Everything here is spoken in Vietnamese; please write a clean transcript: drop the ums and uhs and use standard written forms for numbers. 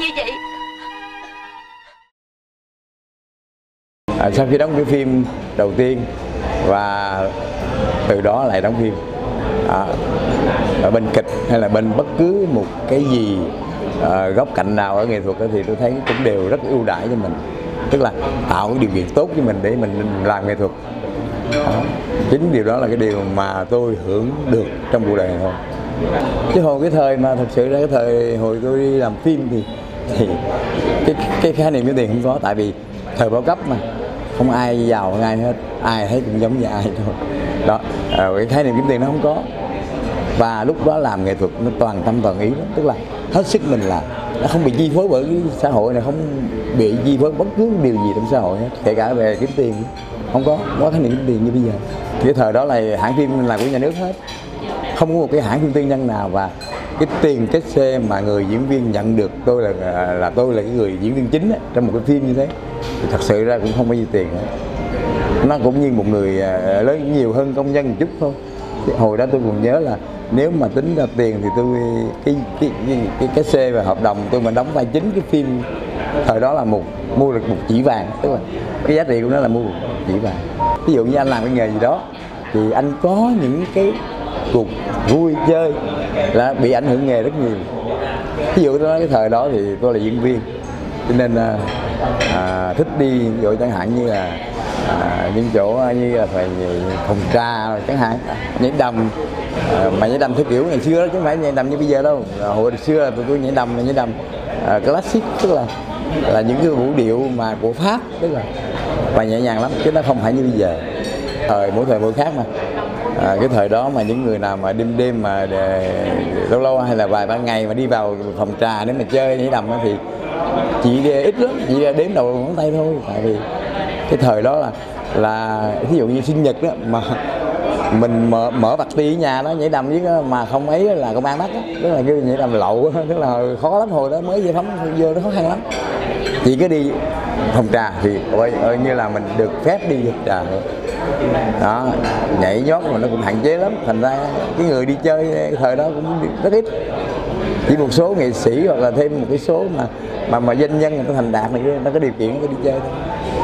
như vậy. Sau khi đóng cái phim đầu tiên và từ đó lại đóng phim ở bên kịch hay là bên bất cứ một cái gì góc cạnh nào ở nghệ thuật thì tôi thấy cũng đều rất ưu đãi cho mình, tức là tạo cái điều kiện tốt cho mình để mình làm nghệ thuật. Chính điều đó là cái điều mà tôi hưởng được trong cuộc đời này thôi. Chứ hồi cái thời mà thật sự ra cái thời hồi tôi đi làm phim thì cái khái niệm kiếm tiền không có, tại vì thời bao cấp mà không ai giàu hơn ai hết, ai thấy cũng giống như ai thôi. Đó, cái khái niệm kiếm tiền nó không có. Và lúc đó làm nghệ thuật nó toàn tâm toàn ý đó, tức là hết sức mình là nó không bị chi phối bởi cái xã hội này, không bị chi phối bất cứ điều gì trong xã hội hết, kể cả về kiếm tiền không có khái niệm kiếm tiền như bây giờ. Cái thời đó là hãng phim là của nhà nước hết, không có một cái hãng phim tư nhân nào, và cái tiền cái xe mà người diễn viên nhận được tôi là tôi là cái người diễn viên chính ấy, trong một cái phim như thế thì thật sự ra cũng không bao nhiêu tiền hết. Nó cũng như một người lớn nhiều hơn công nhân một chút thôi. Hồi đó tôi còn nhớ là nếu mà tính ra tiền thì tôi cái xe và hợp đồng tôi mà đóng vai chính cái phim thời đó là mua được 1 chỉ vàng, tức là cái giá trị của nó là mua 1 chỉ vàng. Ví dụ như anh làm cái nghề gì đó thì anh có những cái cuộc vui chơi là bị ảnh hưởng nghề rất nhiều. Ví dụ tôi nói cái thời đó thì tôi là diễn viên, cho nên thích đi rồi chẳng hạn như là những chỗ như là phải phòng trà chẳng hạn, nhảy đầm, mà nhảy đầm theo kiểu ngày xưa đó chứ không phải nhảy đầm như bây giờ đâu. Hồi xưa là tôi nhảy đầm classic, tức là những cái vũ điệu mà của Pháp, tức là và nhẹ nhàng lắm chứ nó không phải như bây giờ. Mỗi thời mỗi khác mà. Cái thời đó mà những người nào mà đêm mà lâu lâu hay là vài ba ngày mà đi vào phòng trà để mà chơi nhảy đầm thì chỉ ít lắm, chỉ đếm đầu ngón tay thôi. Tại vì cái thời đó là ví dụ như sinh nhật đó mà mình mở party ở nhà đó nhảy đầm với mà không ấy là công an bắt đó. Tức là cái nhảy đầm lậu đó, tức là khó lắm, hồi đó mới vô vô nó khó khăn lắm. Chỉ cứ đi phòng trà thì như là mình được phép đi phòng trà nữa. Đó, nhảy nhót mà nó cũng hạn chế lắm, thành ra cái người đi chơi cái thời đó cũng rất ít. Chỉ một số nghệ sĩ hoặc là thêm một cái số mà doanh nhân người ta thành đạt này nó có điều kiện nó đi chơi thôi.